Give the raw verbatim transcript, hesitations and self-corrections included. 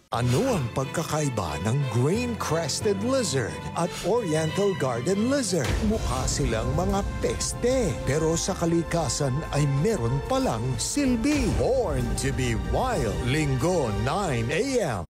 Ano ang pagkakaiba ng grain-crested lizard at oriental garden lizard? Mukha silang mga peste, pero sa kalikasan ay meron palang silbi. Born to be wild, Linggo nine a m